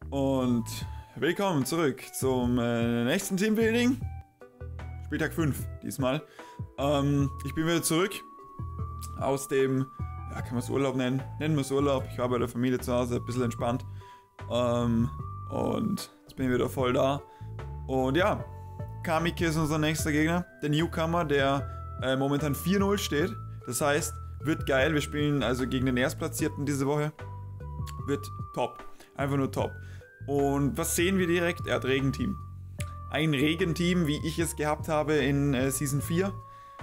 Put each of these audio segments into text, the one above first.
Und willkommen zurück zum nächsten Teambuilding. Spieltag 5 diesmal. Ich bin wieder zurück aus dem, ja, kann man es Urlaub nennen? Nennen wir es Urlaub. Ich war bei der Familie zu Hause, ein bisschen entspannt. Und jetzt bin ich wieder voll da. Und ja, Kamiki ist unser nächster Gegner. Der Newcomer, der momentan 4-0 steht. Das heißt, wird geil. Wir spielen also gegen den Erstplatzierten diese Woche. Wird top. Einfach nur top. Und was sehen wir direkt? Er hat Regenteam. Ein Regenteam, wie ich es gehabt habe in Season 4.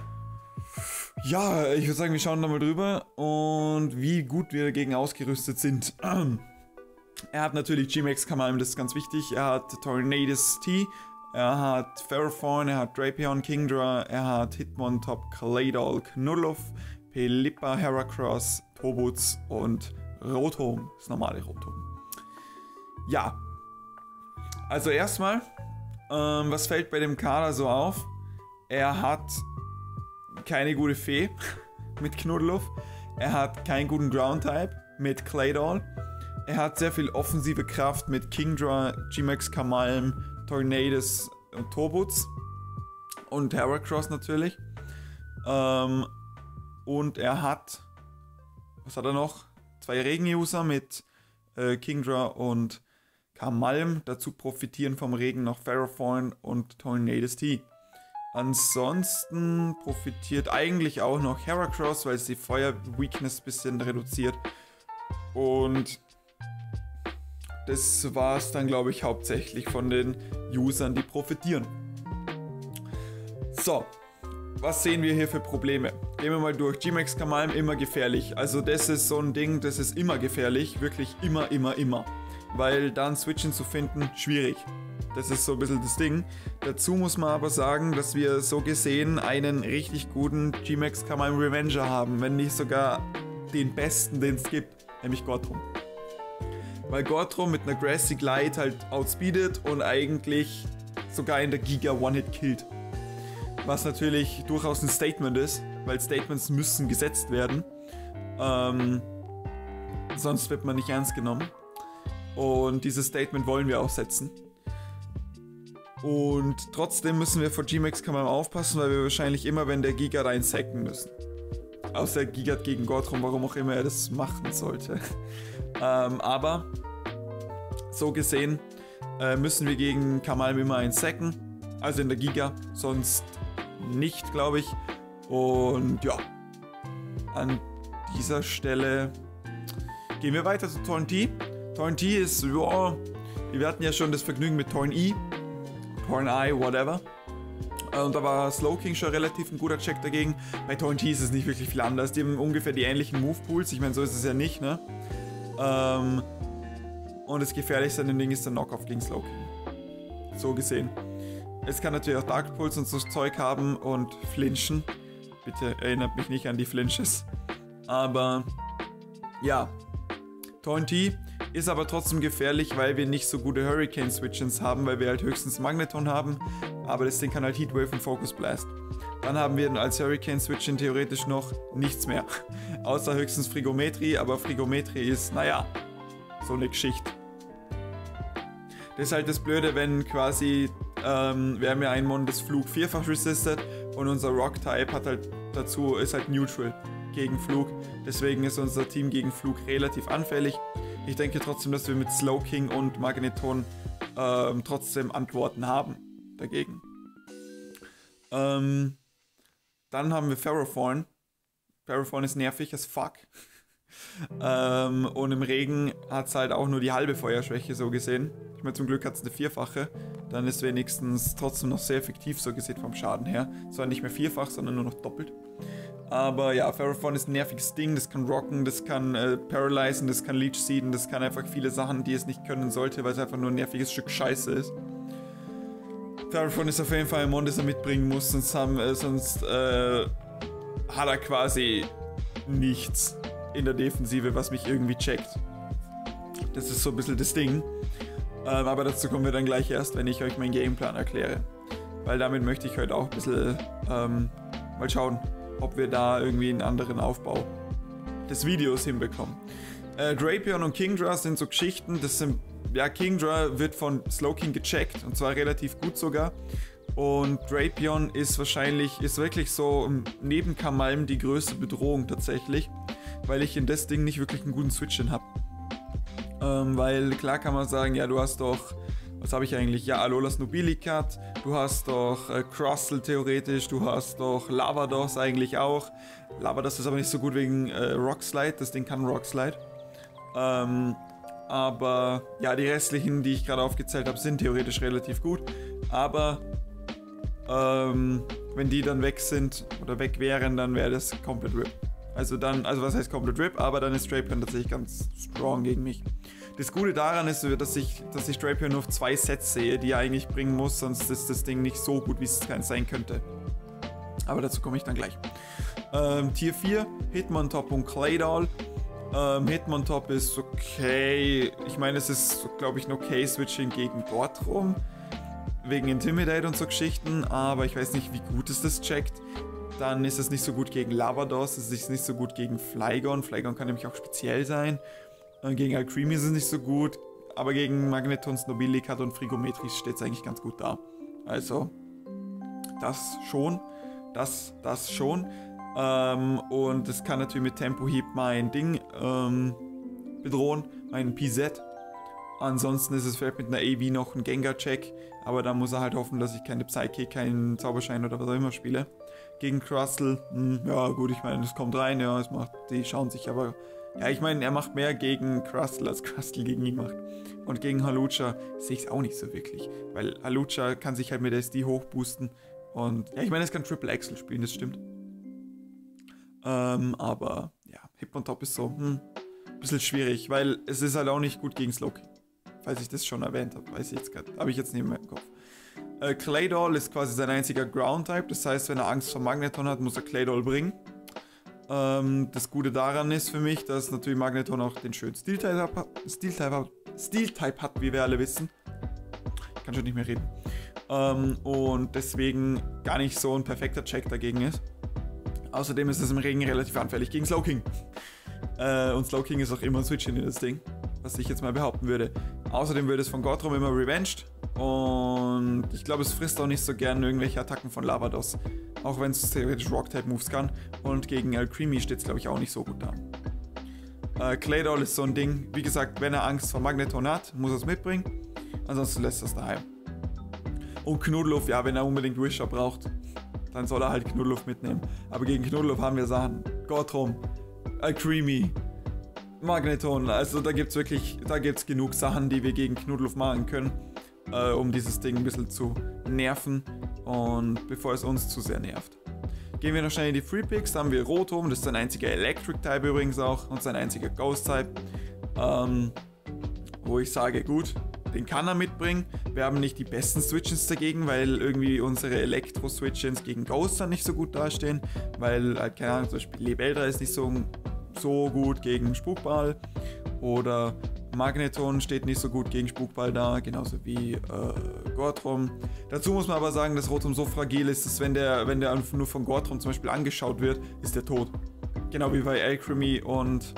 Ja, ich würde sagen, wir schauen da mal drüber und wie gut wir dagegen ausgerüstet sind. Er hat natürlich G-Max Kamalm, das ist ganz wichtig. Er hat Tornadus T, er hat Ferrothorn, er hat Drapion Kingdra, er hat Hitmontop, Kaleido, Knulluf, Pelipper, Heracross, Tobuts und Rotom, das normale Rotom. Ja, also erstmal, was fällt bei dem Kader so auf? Er hat keine gute Fee mit Knuddeluf, er hat keinen guten Ground-Type mit Claydol, er hat sehr viel offensive Kraft mit Kingdra, G-Max Kamalm, Tornadus und Tobuts und Heracross natürlich. Und er hat, was hat er noch? 2 Regen-User mit Kingdra und Kamalm. Dazu profitieren vom Regen noch Ferrothorn und Tornadus T. Ansonsten profitiert eigentlich auch noch Heracross, weil es die Feuer-Weakness ein bisschen reduziert. Und das war es dann, glaube ich, hauptsächlich von den Usern, die profitieren. So, was sehen wir hier für Probleme? Gehen wir mal durch. G-Max Kamalm immer gefährlich. Also das ist so ein Ding, das ist immer gefährlich. Wirklich immer. Weil dann Switchen zu finden, schwierig. Das ist so ein bisschen das Ding. Dazu muss man aber sagen, dass wir so gesehen einen richtig guten G-Max Kamalm Revenger haben. Wenn nicht sogar den besten, den es gibt. Nämlich Gortrum. Weil Gortrum mit einer Grassy Glide halt outspeedet und eigentlich sogar in der Giga One-Hit killt. Was natürlich durchaus ein Statement ist, weil Statements müssen gesetzt werden. Sonst wird man nicht ernst genommen. Und dieses Statement wollen wir auch setzen. Und trotzdem müssen wir vor G-Max Kamalm aufpassen, weil wir wahrscheinlich immer, wenn der Giga rein sacken müssen. Außer Giga gegen Gortrum, warum auch immer er das machen sollte. Aber so gesehen müssen wir gegen Kamalm immer einen sacken. Also in der Giga, sonst nicht, glaube ich. Und ja, an dieser Stelle gehen wir weiter zu Torn T. Torn T ist, ja, wir hatten ja schon das Vergnügen mit Torn E, Torn I, whatever. Und da war Slowking schon relativ ein guter Check dagegen. Bei Torn T ist es nicht wirklich viel anders. Die haben ungefähr die ähnlichen Move-Pools. Ich meine, so ist es ja nicht, ne? Und das Gefährlichste an dem Ding ist der Knockoff gegen Slowking. So gesehen. Es kann natürlich auch Dark Pulse und so Zeug haben und flinchen. Bitte erinnert mich nicht an die Flinches. Aber ja, Torn T ist aber trotzdem gefährlich, weil wir nicht so gute Hurricane Switchens haben, weil wir halt höchstens Magneton haben. Aber das Ding kann halt Heatwave und Focus Blast. Dann haben wir als Hurricane Switchen theoretisch noch nichts mehr. Außer höchstens Frigometrie, aber Frigometrie ist, naja, so eine Geschichte. Das ist halt das Blöde, wenn quasi, wir haben ja einen Mon, das Flug 4-fach resistet und unser Rock-Type hat halt dazu, ist halt neutral gegen Flug. Deswegen ist unser Team gegen Flug relativ anfällig. Ich denke trotzdem, dass wir mit Slowking und Magneton trotzdem Antworten haben dagegen. Dann haben wir Ferrothorn. Ferrothorn ist nervig as fuck. Und im Regen hat es halt auch nur die halbe Feuerschwäche so gesehen. Ich meine, zum Glück hat es eine 4-fache. Dann ist wenigstens trotzdem noch sehr effektiv so gesehen vom Schaden her. Zwar nicht mehr 4-fach, sondern nur noch doppelt. Aber ja, Ferrothorn ist ein nerviges Ding. Das kann rocken, das kann paralysen, das kann Leech seeden, das kann einfach viele Sachen, die es nicht können sollte, weil es einfach nur ein nerviges Stück Scheiße ist. Ferrothorn ist auf jeden Fall ein Mon, das er mitbringen muss, sonst hat er quasi nichts in der Defensive, was mich irgendwie checkt. Das ist so ein bisschen das Ding. Aber dazu kommen wir dann gleich erst, wenn ich euch meinen Gameplan erkläre. Weil damit möchte ich heute auch ein bisschen mal schauen, ob wir da irgendwie einen anderen Aufbau des Videos hinbekommen. Drapion und Kingdra sind so Geschichten, das sind ja, Kingdra wird von Slowking gecheckt und zwar relativ gut sogar. Und Drapion ist wirklich so neben Kamalm die größte Bedrohung tatsächlich, weil ich in das Ding nicht wirklich einen guten Switch-In habe. Weil klar kann man sagen, ja, du hast doch, was habe ich eigentlich? Ja, Alolas Nobilicat, du hast doch Crustle theoretisch, du hast doch Lavados eigentlich auch. Lavados ist aber nicht so gut wegen Rockslide, das Ding kann Rockslide. Aber ja, die restlichen, die ich gerade aufgezählt habe, sind theoretisch relativ gut. Aber wenn die dann weg sind oder weg wären, dann wäre das komplett RIP. Also was heißt komplett RIP, aber dann ist Drapion tatsächlich ganz strong gegen mich. Das Gute daran ist, dass ich Drapion nur auf 2 Sets sehe, die er eigentlich bringen muss, sonst ist das Ding nicht so gut, wie es sein könnte. Aber dazu komme ich dann gleich. Tier 4, Hitmontop und Claydol. Hitmontop ist okay. Ich meine, es ist, glaube ich, ein okay Switching gegen Gortrum. Wegen Intimidate und so Geschichten, aber ich weiß nicht, wie gut es das checkt. Dann ist es nicht so gut gegen Lavados, es ist nicht so gut gegen Flygon. Flygon kann nämlich auch speziell sein. Gegen Alcremie ist es nicht so gut, aber gegen Magnetons, Nobilicat und Frigometris steht es eigentlich ganz gut da. Also, das schon. Das schon. Und es kann natürlich mit Tempohieb mein Ding bedrohen, mein PZ. Ansonsten ist es vielleicht mit einer AV noch ein Gengar-Check, aber da muss er halt hoffen, dass ich keine Psyche, keinen Zauberschein oder was auch immer spiele. Gegen Crustle, ja gut, ich meine, das kommt rein, ja, die schauen sich aber... Ja, ich meine, er macht mehr gegen Crustle, als Crustle gegen ihn macht. Und gegen Hawlucha sehe ich es auch nicht so wirklich, weil Hawlucha kann sich halt mit SD hochboosten. Und ja, ich meine, es kann Triple Axel spielen, das stimmt. Aber ja, Hitmontop ist so ein bisschen schwierig, weil es ist halt auch nicht gut gegen Slowking. Falls ich das schon erwähnt habe, weiß ich jetzt gerade, habe ich jetzt nicht mehr im Kopf. Claydol ist quasi sein einziger Ground-Type, das heißt, wenn er Angst vor Magneton hat, muss er Claydol bringen. Das Gute daran ist für mich, dass natürlich Magneton auch den schönen Steel-Type hat, wie wir alle wissen. Ich kann schon nicht mehr reden. Und deswegen gar nicht so ein perfekter Check dagegen ist. Außerdem ist es im Regen relativ anfällig gegen Slowking. Und Slowking ist auch immer ein Switch-In in das Ding, was ich jetzt mal behaupten würde. Außerdem wird es von Gortrum immer revenged. Und ich glaube, es frisst auch nicht so gern irgendwelche Attacken von Lavados. Auch wenn es theoretisch Rock-Type-Moves kann. Und gegen Alcremie steht es, glaube ich, auch nicht so gut da. Claydol ist so ein Ding. Wie gesagt, wenn er Angst vor Magneton hat, muss er es mitbringen. Ansonsten lässt er es daheim. Und Knuddelhof, ja, wenn er unbedingt Wisher braucht, dann soll er halt Knuddelhof mitnehmen. Aber gegen Knuddelhof haben wir Sachen. Gortrum, Alcremie, Magneton. Also da gibt es genug Sachen, die wir gegen Knuddelhof machen können, um dieses Ding ein bisschen zu nerven. Und bevor es uns zu sehr nervt. Gehen wir noch schnell in die Free Picks. Da haben wir Rotom, das ist sein einziger Electric-Type übrigens auch und sein einziger Ghost-Type. Wo ich sage, gut, den kann er mitbringen. Wir haben nicht die besten Switchins dagegen, weil irgendwie unsere Elektro-Switchins gegen Ghost dann nicht so gut dastehen. Weil, keine Ahnung, zum Beispiel Lebeldra ist nicht so gut gegen Spukball. Oder Magneton steht nicht so gut gegen Spukball da, genauso wie Gortrum. Dazu muss man aber sagen, dass Rotom so fragil ist, dass wenn der nur von Gortrum zum Beispiel angeschaut wird, ist der tot. Genau wie bei Alcremie und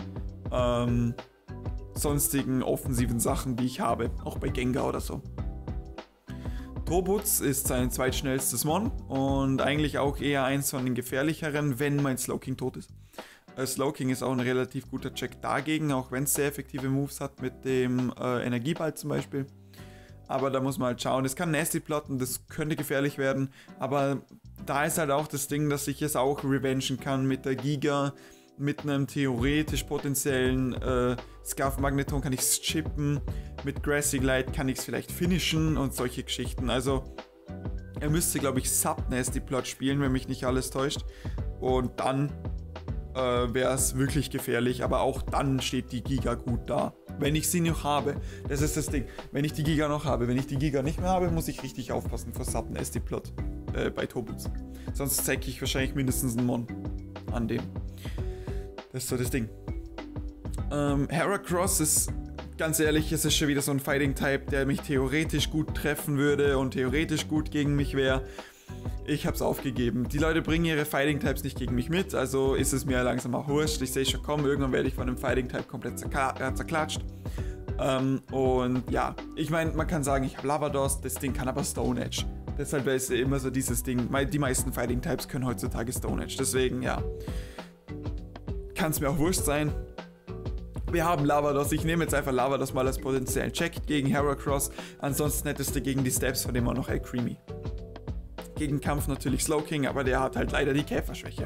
sonstigen offensiven Sachen, die ich habe, auch bei Gengar oder so. Tobutz ist sein zweitschnellstes Mon und eigentlich auch eher eins von den gefährlicheren, wenn mein Slowking tot ist. Slowking ist auch ein relativ guter Check dagegen, auch wenn es sehr effektive Moves hat mit dem Energieball zum Beispiel. Aber da muss man halt schauen, es kann Nasty plotten, das könnte gefährlich werden, aber da ist halt auch das Ding, dass ich es auch revengen kann mit der Giga, mit einem theoretisch potenziellen Scarf Magneton kann ich es chippen, mit Grassy Glide kann ich es vielleicht finishen und solche Geschichten. Also er müsste, glaube ich, Sub-Nasty Plot spielen, wenn mich nicht alles täuscht. Und dann wäre es wirklich gefährlich, aber auch dann steht die Giga gut da. Wenn ich sie noch habe, das ist das Ding, wenn ich die Giga noch habe, wenn ich die Giga nicht mehr habe, muss ich richtig aufpassen vor Sub-Nasty Plot bei Tobutz. Sonst zeige ich wahrscheinlich mindestens einen Mon an dem. Das ist so das Ding. Heracross ist, ganz ehrlich, es ist schon wieder so ein Fighting-Type, der mich theoretisch gut treffen würde und theoretisch gut gegen mich wäre. Ich hab's aufgegeben. Die Leute bringen ihre Fighting-Types nicht gegen mich mit, also ist es mir langsam auch wurscht. Ich sehe schon kommen, irgendwann werde ich von einem Fighting-Type komplett zerklatscht. Und ja, ich meine, man kann sagen, ich habe Lavados, das Ding kann aber Stone Edge. Deshalb ist immer so dieses Ding, die meisten Fighting Types können heutzutage Stone Edge. Deswegen, ja, kann es mir auch wurscht sein. Wir haben Lavados, ich nehme jetzt einfach Lavados mal als potenziellen Check gegen Heracross. Ansonsten hättest du gegen die Steps von dem auch noch Alcremie. Gegen Kampf natürlich Slowking, aber der hat halt leider die Käferschwäche.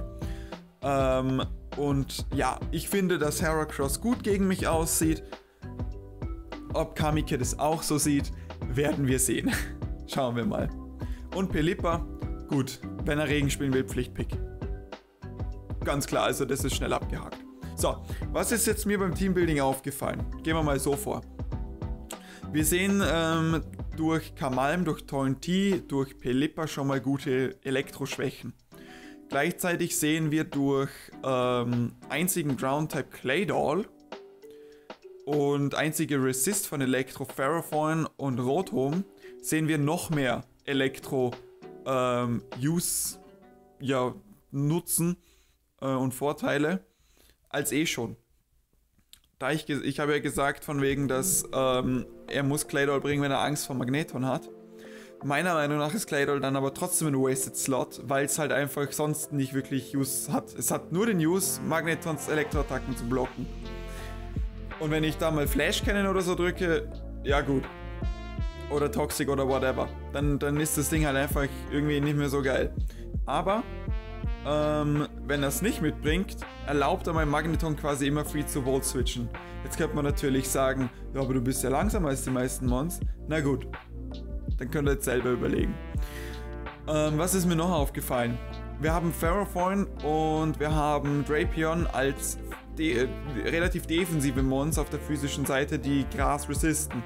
Und ja, ich finde, dass Heracross gut gegen mich aussieht. Ob Kamike das auch so sieht, werden wir sehen. Schauen wir mal. Und Pelipper, gut, wenn er Regen spielen will, Pflichtpick. Ganz klar, also das ist schnell abgehakt. So, was ist jetzt mir beim Teambuilding aufgefallen? Gehen wir mal so vor. Wir sehen durch Kamalm, durch Torrent-T, durch Pelipper schon mal gute Elektroschwächen. Gleichzeitig sehen wir durch einzigen Ground-Type Claydol und einzige Resist von Elektro Ferrothorn und Rotom sehen wir noch mehr Elektro-Use, ja, Nutzen und Vorteile als eh schon. Da ich habe ja gesagt von wegen, dass er muss Claydol bringen, wenn er Angst vor Magneton hat. Meiner Meinung nach ist Claydol dann aber trotzdem ein Wasted Slot, weil es halt einfach sonst nicht wirklich Use hat. Es hat nur den Use, Magnetons Elektroattacken zu blocken. Und wenn ich da mal Flash Cannon oder so drücke, ja gut. Oder Toxic oder whatever. Dann ist das Ding halt einfach irgendwie nicht mehr so geil. Aber wenn er es nicht mitbringt, erlaubt er meinem Magneton quasi immer free zu Volt switchen. Jetzt könnte man natürlich sagen, ja, aber du bist ja langsamer als die meisten Mons. Na gut, dann könnt ihr jetzt selber überlegen. Was ist mir noch aufgefallen? Wir haben Ferrothorn und wir haben Drapion als relativ defensive Mons auf der physischen Seite, die Gras resisten.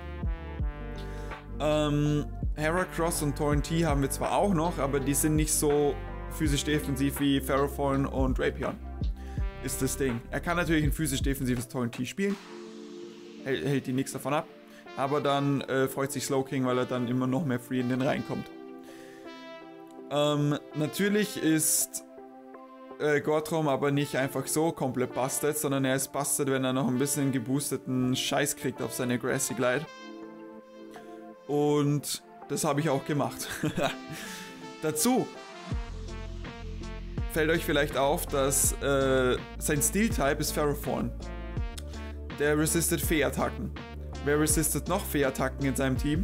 Heracross und Torrent-T haben wir zwar auch noch, aber die sind nicht so physisch defensiv wie Ferrothorn und Drapion. Ist das Ding. Er kann natürlich ein physisch defensives Torrent-T spielen. Hält die nichts davon ab. Aber dann freut sich Slowking, weil er dann immer noch mehr free in den reinkommt. Natürlich ist Gortrom aber nicht einfach so komplett busted, sondern er ist busted, wenn er noch ein bisschen geboosteten Scheiß kriegt auf seine Grassy Glide. Und das habe ich auch gemacht. Dazu fällt euch vielleicht auf, dass sein Steel-Type ist Ferrothorn. Der resistet Fee-Attacken. Wer resistet noch Fee-Attacken in seinem Team?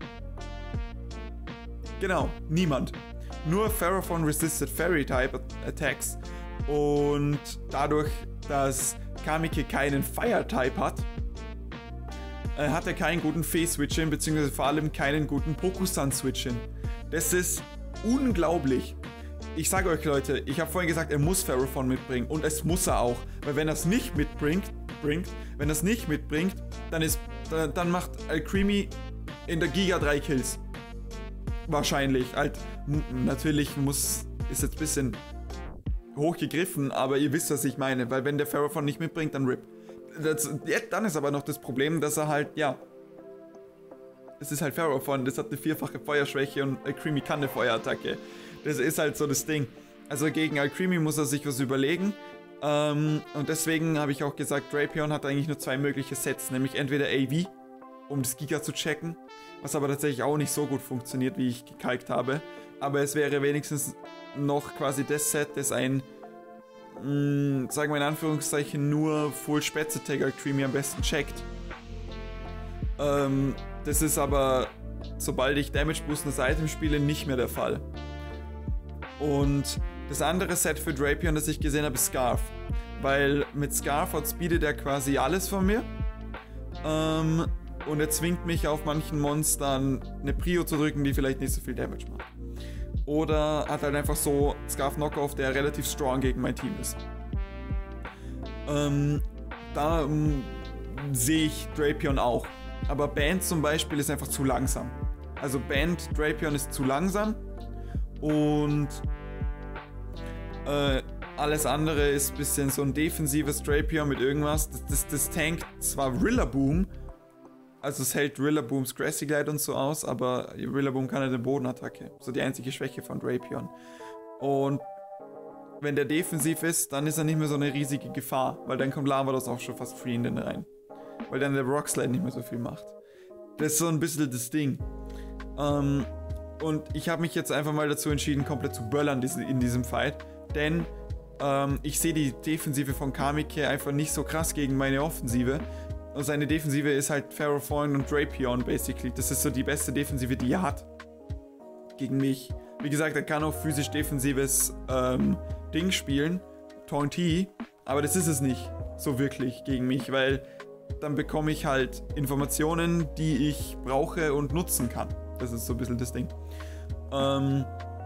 Genau, niemand. Nur Ferrothorn resistet Fairy-Type Attacks. Und dadurch, dass Kamike keinen Fire-Type hat, hat er keinen guten Fee-Switch-In, beziehungsweise vor allem keinen guten Pokusan-Switch-In. Das ist unglaublich. Ich sage euch Leute, ich habe vorhin gesagt, er muss Ferrothorn mitbringen und es muss er auch, weil wenn er es nicht mitbringt, dann macht Alcremie in der Giga 3 Kills. Wahrscheinlich. Halt, natürlich ist jetzt ein bisschen hochgegriffen, aber ihr wisst, was ich meine, weil wenn der Ferrothorn nicht mitbringt, dann RIP. Dann ist aber noch das Problem, dass er halt, ja, es ist halt Ferrothorn, das hat eine 4-fache Feuerschwäche und Alcremie kann eine Feuerattacke. Das ist halt so das Ding. Also gegen Alcremie muss er sich was überlegen. Und deswegen habe ich auch gesagt, Drapion hat eigentlich nur zwei mögliche Sets, nämlich entweder AV, um das Giga zu checken, was aber tatsächlich auch nicht so gut funktioniert, wie ich gekalkt habe. Aber es wäre wenigstens noch quasi das Set, das ein, sagen wir in Anführungszeichen, nur Full Spätze-Tag Alcremie am besten checkt. Das ist aber, sobald ich Damage boostendes Item spiele, nicht mehr der Fall. Und das andere Set für Drapion, das ich gesehen habe, ist Scarf. Weil mit Scarf outspeedet er quasi alles von mir. Und er zwingt mich auf manchen Monstern eine Prio zu drücken, die vielleicht nicht so viel Damage macht. Oder hat halt einfach so Scarf Knockoff, der relativ strong gegen mein Team ist. Da sehe ich Drapion auch. Aber Band zum Beispiel ist einfach zu langsam. Also Band Drapion ist zu langsam. Und alles andere ist ein bisschen so ein defensives Drapion mit irgendwas. Das tankt zwar Rillaboom, also es hält Rillabooms Grassy Glide und so aus, aber Rillaboom kann eine Bodenattacke. So die einzige Schwäche von Drapion. Und wenn der defensiv ist, dann ist er nicht mehr so eine riesige Gefahr, weil dann kommt Lavados auch schon fast free in den rein. weil dann der Rockslide nicht mehr so viel macht. Das ist so ein bisschen das Ding. Und ich habe mich jetzt einfach mal dazu entschieden, komplett zu böllern in diesem Fight, denn ich sehe die Defensive von Kamike einfach nicht so krass gegen meine Offensive. Und seine Defensive ist halt Ferrothorn und Drapion, basically. Das ist so die beste Defensive, die er hat. Gegen mich. Wie gesagt, er kann auch physisch defensives Ding spielen. Taunty. Aber das ist es nicht so wirklich gegen mich, weil dann bekomme ich halt Informationen, die ich brauche und nutzen kann. Das ist so ein bisschen das Ding. Dann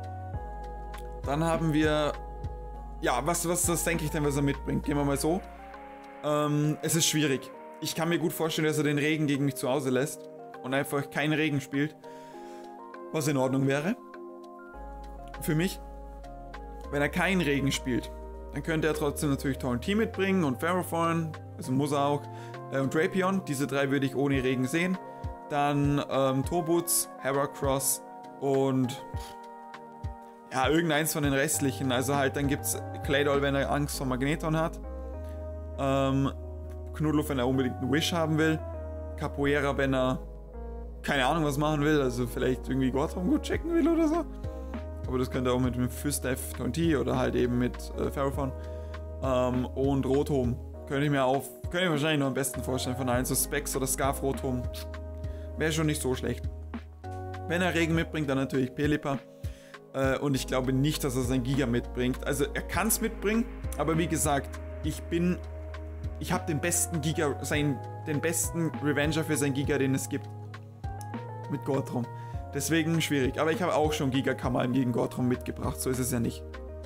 haben wir... Ja, was denke ich denn, was er mitbringt? Gehen wir mal so. Es ist schwierig. Ich kann mir gut vorstellen, dass er den Regen gegen mich zu Hause lässt und einfach keinen Regen spielt, was in Ordnung wäre. Für mich. Wenn er keinen Regen spielt, dann könnte er trotzdem natürlich Taunty mitbringen und Ferrothorn, also muss er auch, und Drapion. Diese drei würde ich ohne Regen sehen. Dann Tobuts, Heracross und ja, irgendeins von den restlichen. Also halt, dann gibt's Claydol, wenn er Angst vor Magneton hat. Knuddelf, wenn er unbedingt einen Wish haben will. Capoeira, wenn er keine Ahnung was machen will. Also vielleicht irgendwie Gotham gut checken will oder so. Aber das könnte er auch mit Fistef, Taunty oder halt eben mit Ferrothorn. Und Rotom. Könnte ich wahrscheinlich noch am besten vorstellen von allen. So Specs oder Scarf Rotom. Wäre schon nicht so schlecht. Wenn er Regen mitbringt, dann natürlich Pelipper. Und ich glaube nicht, dass er sein Giga mitbringt. Also er kann es mitbringen, aber wie gesagt, ich habe den besten Giga, den besten Revenger für sein Giga, den es gibt. Mit Gortrum. Deswegen schwierig. Aber ich habe auch schon Giga-Kamalm gegen Gortrum mitgebracht, so ist es ja nicht.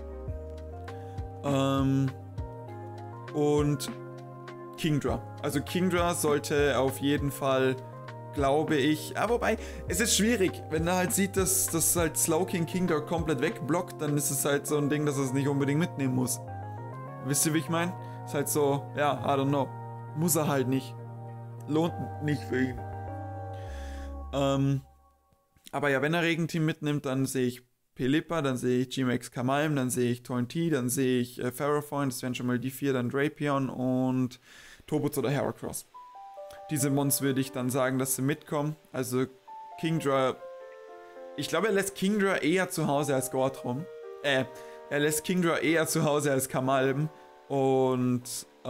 Und Kingdra. Also Kingdra sollte auf jeden Fall, glaube ich, wobei, es ist schwierig, wenn er halt sieht, dass halt Slowking Kingdra komplett wegblockt, dann ist es halt so ein Ding, dass er es nicht unbedingt mitnehmen muss. Wisst ihr, wie ich meine? Ist halt so, ja, I don't know. Muss er halt nicht. Lohnt nicht für ihn. Aber ja, wenn er Regenteam mitnimmt, dann sehe ich Pelipper, dann sehe ich G-Max Kamalm, dann sehe ich Taunty, dann sehe ich Ferrothorn, das wären schon mal die 4, dann Drapion und Tobuts oder Heracross. Diese Mons würde ich dann sagen, dass sie mitkommen. Also Kingdra, ich glaube, er lässt Kingdra eher zu Hause als Gortrum. Er lässt Kingdra eher zu Hause als Kamalm. Und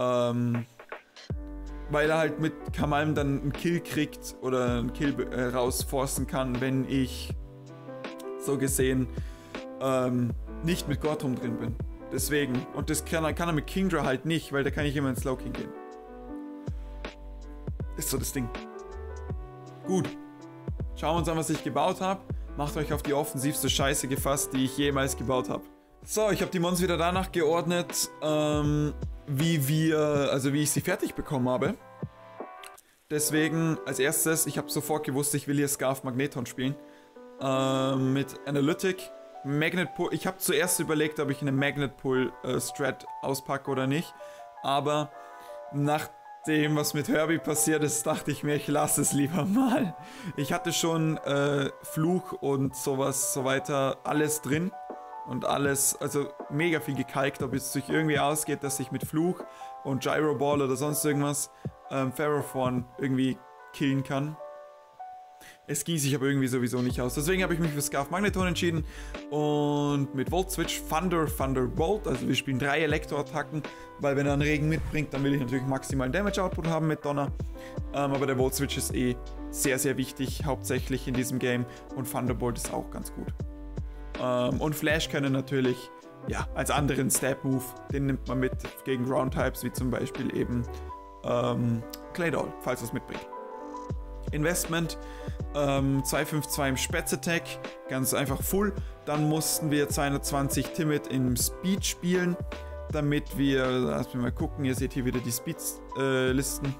weil er halt mit Kamalm dann einen Kill kriegt oder einen Kill rausforcen kann, wenn ich so gesehen nicht mit Gortrum drin bin. Deswegen. Und das kann er mit Kingdra halt nicht, weil da kann ich immer ins Slowking gehen. Ist so das Ding. Gut. Schauen wir uns an, was ich gebaut habe. Macht euch auf die offensivste Scheiße gefasst, die ich jemals gebaut habe. So, ich habe die Mons wieder danach geordnet, wie ich sie fertig bekommen habe. Deswegen, als erstes, ich habe sofort gewusst, ich will hier Scarf Magneton spielen. Mit Analytic. Magnet Pull. Ich habe zuerst überlegt, ob ich eine Magnet Pull Strat auspacke oder nicht. Aber nach dem, was mit Herbie passiert ist, dachte ich mir, ich lasse es lieber mal. Ich hatte schon Fluch und sowas, so weiter, alles drin. Und alles, also mega viel gekalkt, ob es sich irgendwie ausgeht, dass ich mit Fluch und Gyro Ball oder sonst irgendwas Ferrothorn irgendwie killen kann. Es ging sich aber irgendwie sowieso nicht aus. Deswegen habe ich mich für Scarf Magneton entschieden und mit Volt Switch Thunderbolt. Also wir spielen 3 Elektro-Attacken, weil wenn er einen Regen mitbringt, dann will ich natürlich maximalen Damage Output haben mit Donner. Aber der Volt Switch ist eh sehr, sehr wichtig, hauptsächlich in diesem Game. Und Thunderbolt ist auch ganz gut. Und Flash können natürlich, ja, als anderen Stab-Move, den nimmt man mit gegen Ground-Types, wie zum Beispiel eben Claydol, falls es mitbringt. Investment, 252 im Spätz-Attack, ganz einfach full. Dann mussten wir 220 Timid im Speed spielen, damit wir, lasst mich mal gucken, ihr seht hier wieder die Speeds-Listen.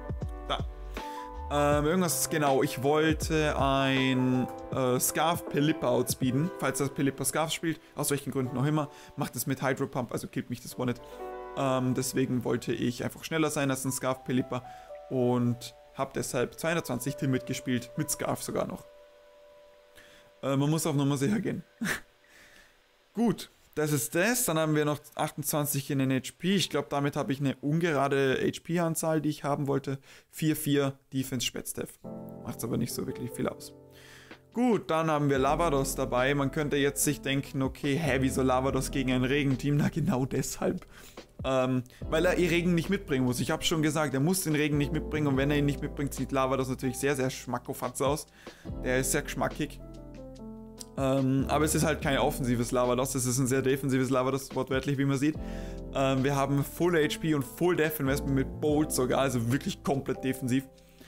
Irgendwas, genau, ich wollte ein Scarf Pelipper outspeeden, falls das Pelipper Scarf spielt, aus welchen Gründen auch immer, macht es mit Hydro Pump, also killt mich das One-Hit. Deswegen wollte ich einfach schneller sein als ein Scarf Pelipper und habe deshalb 220 Timid gespielt, mit Scarf sogar noch. Man muss auf Nummer sicher gehen. Gut, Das ist das. Dann haben wir noch 28 in den HP. Ich glaube, damit habe ich eine ungerade HP-Anzahl, die ich haben wollte. 4-4 Defense Spätsteff. Macht aber nicht so wirklich viel aus. Gut, dann haben wir Lavados dabei. Man könnte jetzt sich denken, okay, wieso Lavados gegen ein Regenteam? Na, genau deshalb. Weil er Regen nicht mitbringen muss. Ich habe schon gesagt, er muss den Regen nicht mitbringen. Und wenn er ihn nicht mitbringt, sieht Lavados natürlich sehr, sehr schmackofatz aus. Der ist sehr geschmackig. Aber es ist halt kein offensives Lavados. Es ist ein sehr defensives Lavados, wortwörtlich, wie man sieht. Wir haben Full HP und Full Def Investment mit Bolt sogar. Also wirklich komplett defensiv.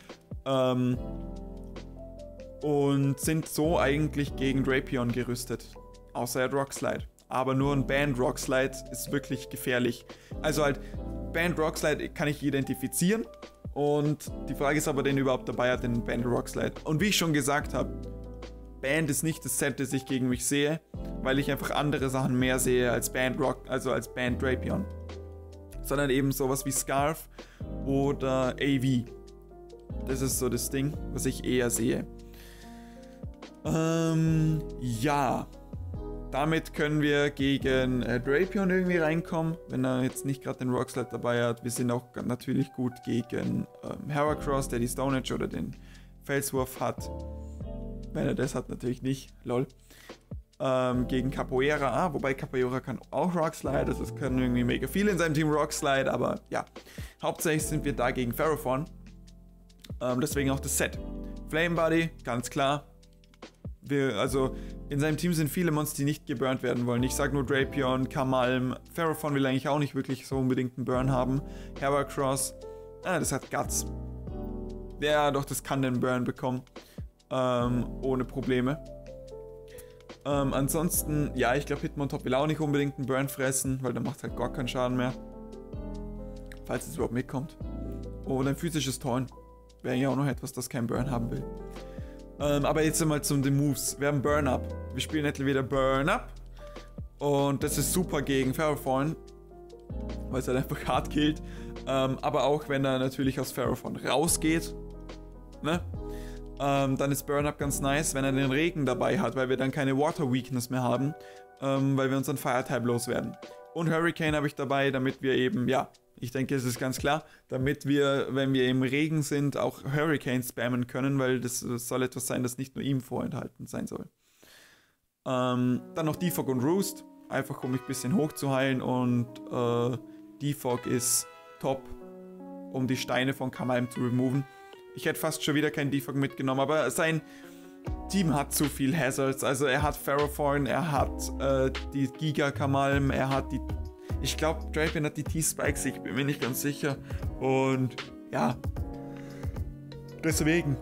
Und sind so eigentlich gegen Drapion gerüstet. Außer er hat Rockslide. Aber nur ein Band Rockslide ist wirklich gefährlich. Also halt, Band Rockslide kann ich identifizieren. Und die Frage ist, ob er den überhaupt dabei hat, den Band Rockslide. Und wie ich schon gesagt habe, Band ist nicht das Set, das ich gegen mich sehe, weil ich einfach andere Sachen mehr sehe als Band Rock, also als Band Drapion. Sondern eben sowas wie Scarf oder AV. Das ist so das Ding, was ich eher sehe. Ja. Damit können wir gegen Drapion irgendwie reinkommen, wenn er jetzt nicht gerade den Rockslide dabei hat. Wir sind auch natürlich gut gegen Heracross, der die Stone Edge oder den Felswurf hat. Wenn er das hat, natürlich nicht. Lol. Gegen Capoeira. Wobei Capoeira kann auch Rockslide. Also es können irgendwie mega viele in seinem Team Rockslide. Aber ja, hauptsächlich sind wir da gegen Ferrothorn. Deswegen auch das Set. Flame Body, ganz klar. Also in seinem Team sind viele Monster, die nicht geburnt werden wollen. Ich sage nur Drapion, Kamalm. Ferrothorn will eigentlich auch nicht wirklich so unbedingt einen Burn haben. Heracross, das hat Guts. Ja, doch, das kann den Burn bekommen. Ohne Probleme. Ansonsten, ja, ich glaube Hitmontop will auch nicht unbedingt einen Burn fressen, weil der macht halt gar keinen Schaden mehr. Falls es überhaupt mitkommt. Oder ein physisches Torn. Wäre ja auch noch etwas, das kein Burn haben will. Aber jetzt einmal zu den Moves. Wir haben Burn Up. Wir spielen entweder Burn Up. Und das ist super gegen Ferrothorn, weil es halt einfach hart killt. Aber auch wenn er natürlich aus Ferrothorn rausgeht, ne? Dann ist Burn Up ganz nice, wenn er den Regen dabei hat, weil wir dann keine Water Weakness mehr haben, weil wir unseren Fire-Type loswerden. Und Hurricane habe ich dabei, damit wir eben, ja, ich denke, es ist ganz klar, damit wir, wenn wir im Regen sind, auch Hurricane spammen können, weil das soll etwas sein, das nicht nur ihm vorenthalten sein soll. Dann noch Defog und Roost, einfach um mich ein bisschen hochzuheilen, und Defog ist top, um die Steine von Kamalm zu removen. Ich hätte fast schon wieder keinen Defog mitgenommen, aber sein Team hat zu viel Hazards. Also er hat Ferrothorn, er hat die Giga Kamalm, er hat die... Ich glaube, Drapion hat die T-Spikes, ich bin mir nicht ganz sicher. Und ja, deswegen.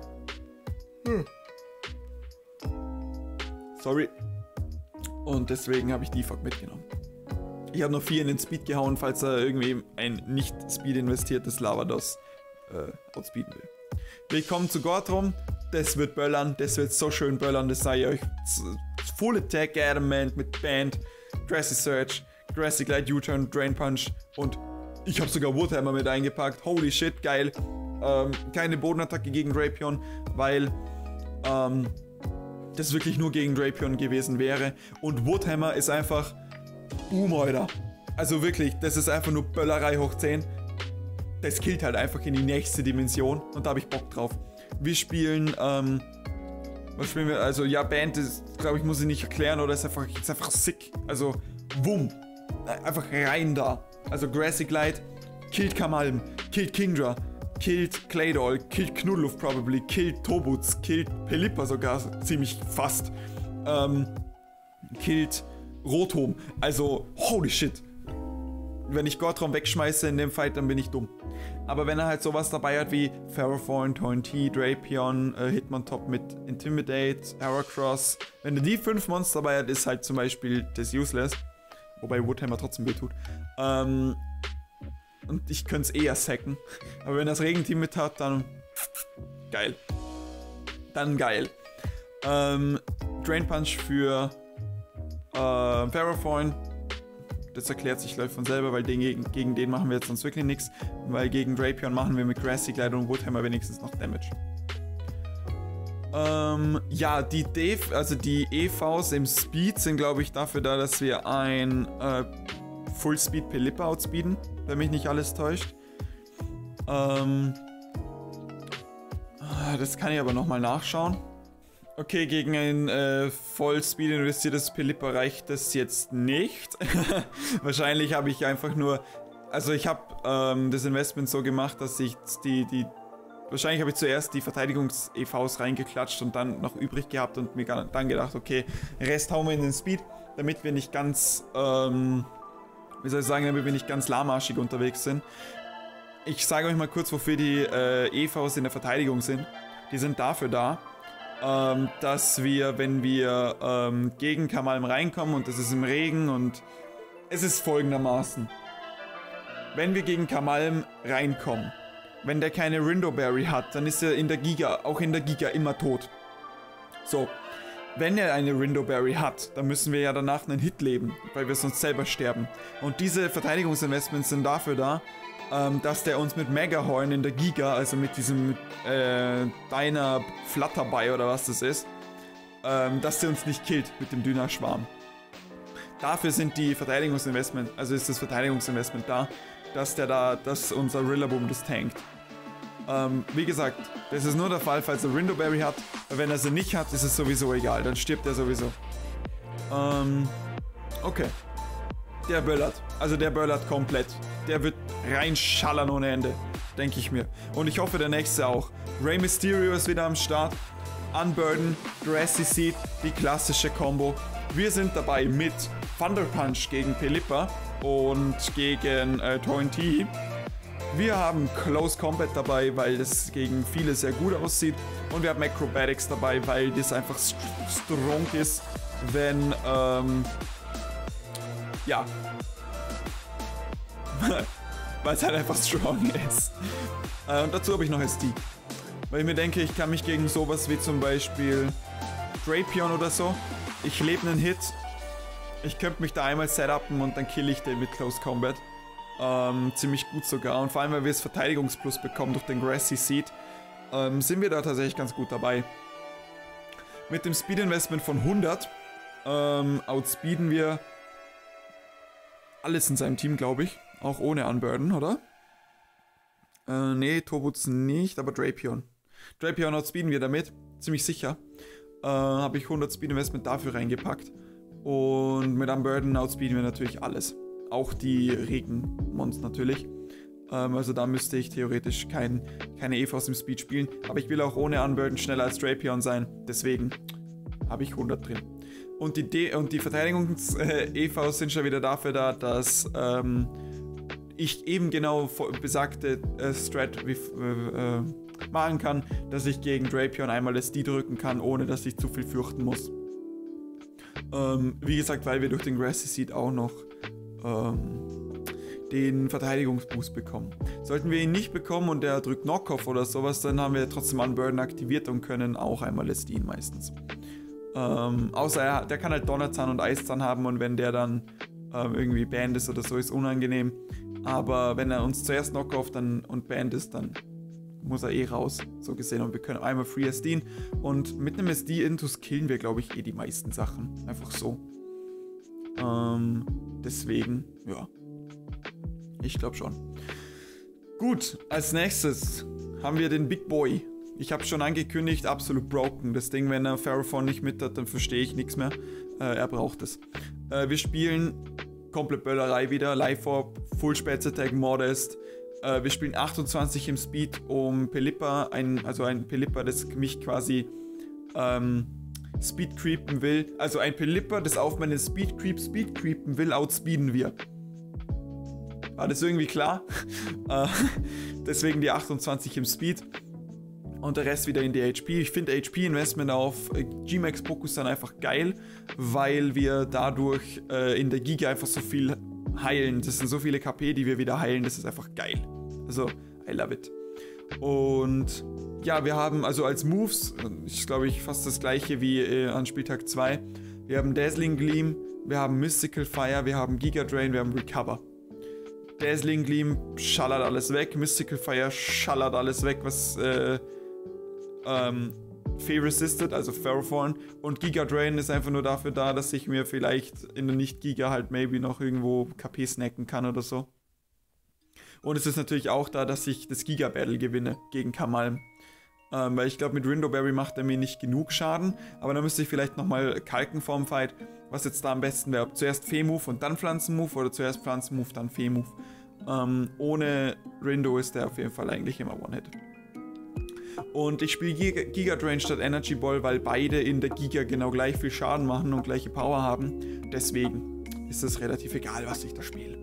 Sorry. Und deswegen habe ich Defog mitgenommen. Ich habe noch 4 in den Speed gehauen, falls er irgendwie ein nicht Speed investiertes Lavados outspeeden will. Willkommen zu Gortrum. Das wird böllern, das wird so schön böllern, das sage ich euch. Full Attack Adamant mit Band, Grassy Surge, Grassy Glide U-Turn, Drain Punch und ich habe sogar Woodhammer mit eingepackt. Holy shit, geil. Keine Bodenattacke gegen Drapion, weil das wirklich nur gegen Drapion gewesen wäre. Und Woodhammer ist einfach Alter. Also wirklich, das ist einfach nur Böllerei hoch 10. Das killt halt einfach in die nächste Dimension und da habe ich Bock drauf. Wir spielen, was spielen wir? Also ja, Band ist, glaube ich, muss ich nicht erklären, oder ist einfach sick. Also, wumm. Einfach rein da. Also Grassy Glide killt Kamalm, killt Kingdra, killt Claydol, killt Knudluft probably, killt Tobuts, killt Pelipper sogar ziemlich fast. Killt Rotom. Also, holy shit. Wenn ich Gortrom wegschmeiße in dem Fight, dann bin ich dumm. Aber wenn er halt sowas dabei hat wie Ferrothorn, Torrent-T, Drapion, Hitmontop mit Intimidate, Heracross, wenn er die 5 Monster dabei hat, ist halt zum Beispiel das useless. Wobei Woodhammer trotzdem wehtut. Und ich könnte es eher sacken. Aber wenn er das Regenteam mit hat, dann geil. Dann geil. Drain Punch für Ferrothorn. Das erklärt sich gleich von selber, weil gegen den machen wir jetzt sonst wirklich nichts. Weil gegen Drapion machen wir mit Grassy Glide und Woodhammer wenigstens noch Damage. Ja, die EVs im Speed sind, glaube ich, dafür da, dass wir ein Full Speed Pelipper outspeeden, wenn mich nicht alles täuscht. Das kann ich aber nochmal nachschauen. Okay, gegen ein Vollspeed investiertes Pelipper reicht das jetzt nicht. Wahrscheinlich habe ich einfach nur... Also ich habe das Investment so gemacht, dass ich wahrscheinlich habe ich zuerst die Verteidigungs-EVs reingeklatscht und dann noch übrig gehabt und mir dann gedacht, okay, Rest hauen wir in den Speed, damit wir nicht ganz, wie soll ich sagen, damit wir nicht ganz lahmarschig unterwegs sind. Ich sage euch mal kurz, wofür die EVs in der Verteidigung sind. Die sind dafür da, dass wir, wenn wir gegen Kamalm reinkommen und es ist im Regen und es ist folgendermaßen. Wenn wir gegen Kamalm reinkommen, wenn der keine Rindoberry hat, dann ist er auch in der Giga immer tot. So, wenn er eine Rindoberry hat, dann müssen wir ja danach einen Hit leben, weil wir sonst selber sterben. Und diese Verteidigungsinvestments sind dafür da, dass der uns mit Megahorn in der Giga, also mit diesem Deiner Flutterby oder was das ist, dass der uns nicht killt mit dem Dynaschwarm. Dafür sind die Verteidigungsinvestment, also ist das Verteidigungsinvestment da, dass unser Rillaboom das tankt. Wie gesagt, das ist nur der Fall, falls er Rindoberry hat. Wenn er sie nicht hat, ist es sowieso egal, dann stirbt er sowieso. Okay. Der böllert. Also der böllert komplett. Der wird reinschallern ohne Ende, denke ich mir. Und ich hoffe, der nächste auch. Rey Mysterio ist wieder am Start. Unburden, Grassy Seed, die klassische Combo. Wir sind dabei mit Thunder Punch gegen Pelipper und gegen Torrentee. Wir haben Close Combat dabei, weil das gegen viele sehr gut aussieht. Und wir haben Acrobatics dabei, weil das einfach strong ist, wenn, ja, weil es halt einfach strong ist. Und dazu habe ich noch SD. Weil ich mir denke, ich kann mich gegen sowas wie zum Beispiel Drapion oder so, ich lebe einen Hit, ich könnte mich da einmal setupen und dann kill ich den mit Close Combat. Ziemlich gut sogar. Und vor allem, weil wir das Verteidigungsplus bekommen durch den Grassy Seed, sind wir da tatsächlich ganz gut dabei. Mit dem Speed Investment von 100 outspeeden wir alles in seinem Team, glaube ich. Auch ohne Unburden, oder? Nee, Torbutz nicht, aber Drapion. Drapion outspeeden wir damit, ziemlich sicher. Habe ich 100 Speed Investment dafür reingepackt. Und mit Unburden outspeeden wir natürlich alles. Auch die Regenmons natürlich. Also da müsste ich theoretisch keine EVs im Speed spielen. Aber ich will auch ohne Unburden schneller als Drapion sein. Deswegen habe ich 100 drin. Und die Verteidigungs-EVs sind schon wieder dafür da, dass ich eben genau besagte Strat machen kann, dass ich gegen Drapion einmal SD drücken kann, ohne dass ich zu viel fürchten muss. Wie gesagt, weil wir durch den Grassy Seed auch noch den Verteidigungsboost bekommen. Sollten wir ihn nicht bekommen und der drückt Knockoff oder sowas, dann haben wir trotzdem Unburden aktiviert und können auch einmal SD meistens. Außer der kann halt Donnerzahn und Eiszahn haben und wenn der dann irgendwie banned ist oder so, ist unangenehm. Aber wenn er uns zuerst Knockoff und banned ist, dann muss er eh raus, so gesehen. Und wir können einmal Free SDen. Und mit einem SD-Intus killen wir, glaube ich, eh die meisten Sachen. Einfach so. Deswegen, ja. Ich glaube schon. Gut, als nächstes haben wir den Big Boy. Ich habe schon angekündigt, absolut broken. Das Ding, wenn er Pharaoh nicht mit hat, dann verstehe ich nichts mehr. Er braucht es. Wir spielen komplett Böllerei wieder. Life Orb, Full Spätz Attack, Modest. Wir spielen 28 im Speed um Pelipper. Also ein Pelipper, das mich quasi Speed creepen will. Also ein Pelipper, das auf meinen Speed creepen will, outspeeden wir. War das irgendwie klar? Deswegen die 28 im Speed. Und der Rest wieder in die HP. Ich finde HP-Investment auf G-Max Pokusan einfach geil, weil wir dadurch in der Giga einfach so viel heilen. Das sind so viele KP, die wir wieder heilen. Das ist einfach geil. Also, I love it. Und ja, wir haben also als Moves, ich glaube fast das gleiche wie an Spieltag 2. Wir haben Dazzling Gleam, wir haben Mystical Fire, wir haben Giga Drain, wir haben Recover. Dazzling Gleam schallert alles weg, Mystical Fire schallert alles weg, was Fee Resisted, also Ferrothorn. Und Giga Drain ist einfach nur dafür da, dass ich mir vielleicht in der Nicht-Giga halt maybe noch irgendwo KP snacken kann oder so. Und es ist natürlich auch da, dass ich das Giga Battle gewinne gegen Kamalm. Weil ich glaube, mit Rindoberry macht er mir nicht genug Schaden. Aber dann müsste ich vielleicht nochmal kalken vorm Fight, was jetzt da am besten wäre. Ob zuerst Fee-Move und dann Pflanzen-Move oder zuerst Pflanzen-Move, dann Fee-Move. Ohne Rindo ist der auf jeden Fall eigentlich immer One-Hit. Und ich spiele Giga Drain statt Energy Ball, weil beide in der Giga genau gleich viel Schaden machen und gleiche Power haben. Deswegen ist es relativ egal, was ich da spiele.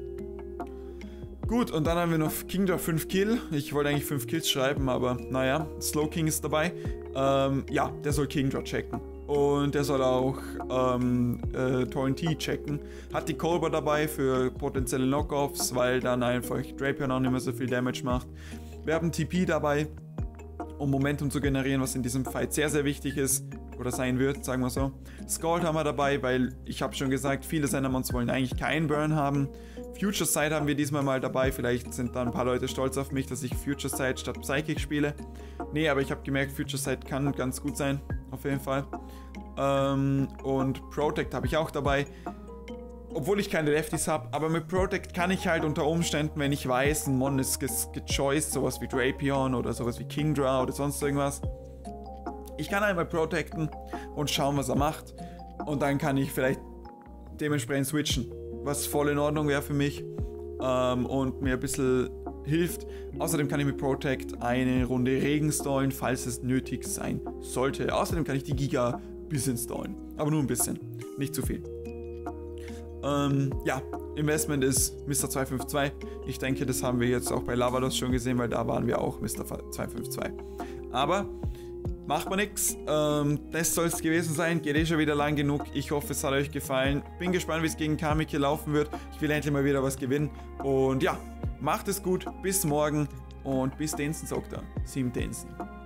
Gut, und dann haben wir noch Kingdra 5 Kill. Ich wollte eigentlich 5 Kills schreiben, aber naja, Slowking ist dabei. Ja, der soll Kingdra checken. Und der soll auch Torrent checken. Hat die Colbur dabei für potenzielle Knockoffs, weil dann einfach Drapion auch nicht mehr so viel Damage macht. Wir haben TP dabei, um Momentum zu generieren, was in diesem Fight sehr, sehr wichtig ist. Oder sein wird, sagen wir so. Scald haben wir dabei, weil ich habe schon gesagt, viele seiner Mons wollen eigentlich keinen Burn haben. Future Sight haben wir diesmal mal dabei. Vielleicht sind da ein paar Leute stolz auf mich, dass ich Future Sight statt Psychic spiele. Nee, aber ich habe gemerkt, Future Sight kann ganz gut sein. Auf jeden Fall. Und Protect habe ich auch dabei. Obwohl ich keine Lefties habe, aber mit Protect kann ich halt unter Umständen, wenn ich weiß, ein Mon ist gechoiced, sowas wie Drapion oder sowas wie Kingdra oder sonst irgendwas. Ich kann einmal protecten und schauen, was er macht. Und dann kann ich vielleicht dementsprechend switchen, was voll in Ordnung wäre für mich und mir ein bisschen hilft. Außerdem kann ich mit Protect eine Runde Regen stallen, falls es nötig sein sollte. Außerdem kann ich die Giga ein bisschen stallen, aber nur ein bisschen, nicht zu viel. Ja, Investment ist Mr. 252. Ich denke, das haben wir jetzt auch bei Lavados schon gesehen, weil da waren wir auch Mr. 252. Aber macht man nix. Das soll es gewesen sein. Geht eh schon wieder lang genug. Ich hoffe, es hat euch gefallen. Bin gespannt, wie es gegen Kamiki laufen wird. Ich will endlich mal wieder was gewinnen. Und ja, macht es gut. Bis morgen. Und bis Densen, sagt er. 7 Densen.